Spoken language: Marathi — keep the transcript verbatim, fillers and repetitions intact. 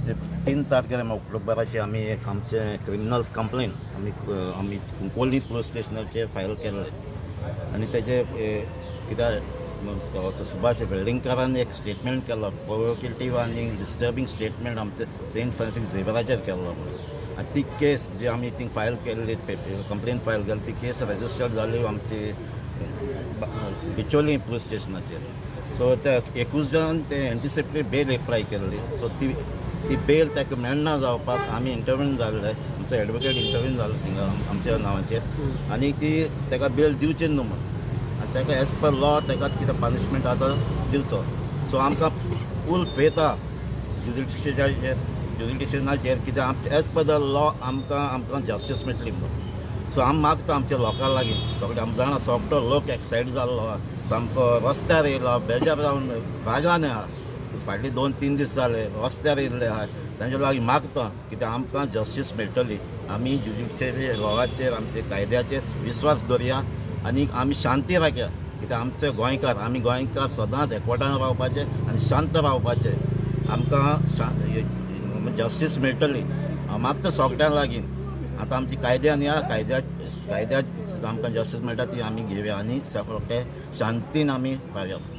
तीन तारखेला ऑक्टोबराची आम्ही एक आमचे क्रिमिनल कंप्लेन आम्ही आम्ही कुंकोली पुलीस स्टेशनाचेर फायल केल्ले आनी तेजे कित्याक सुभाष वेळिंगकारान एक स्टेटमेंट केलो प्रोवोकेटिव आनी डिस्टर्बिंग स्टेटमेंट आमचे सेंट फ्रांसीस झेवियराचेर केल्लो म्हणून आनी ती केस जी आमी थिंग फायल केल्ली कंप्लेन फायल केली ती केस रजिस्टर्ड जाली आमची बिचोली पुलीस स्टेशनाचेर. सो त्या एकूजदान ते एंटिसिपेटरी बेल एप्लाय केल्ली. सो ती ती बेल ताका मेळना जावपाक आमी इंटरव्यून जाल्ले आमचो एडवोकेट इंटरव्यून जालो थिंगा आमच्या नांवाचेर आनी ती ताका बेल दिवची न्हू म्हणून आनी ताका एज पर लॉ ताका कितें पनिशमेंट आतां दिवचो. सो आमकां फूल फेथ आहा ज्युडिशियरीचेर ज्युडिशियनाचेर कित्याक आमचे एज पर द लॉ आमकां आमकां जस्टीस मेळटली म्हणून. सो आमी मागता आमच्या लोकां लागीं सगळे आमी जाणा सोगतो लोक एक्सायट जाल्लो सामको रस्त्यार येयलो बेजार जावन रागान आहा. फाटली दोन तीन दीस जाले रस्त्यार येयल्ले आहात तांचे लागीं मागता कित्याक आमकां जस्टीस मेळटली. आमी ज्युडिशियरी लॉवाचेर आमच्या कायद्याचेर विस्वास दवरया आनी आमी शांती राखया कित्याक आमचे गोंयकार आमी गोंयकार सदांच एकवटान रावपाचे आनी शांत रावपाचे. आमकां जस्टीस मेळटली हांव मागता सोगट्यां लागीं. आतां आमची कायद्यान या कायद्या कायद्यात आमकां जस्टीस मेळटा ती आमी घेवया आनी सगळे शांतीन आमी रावया.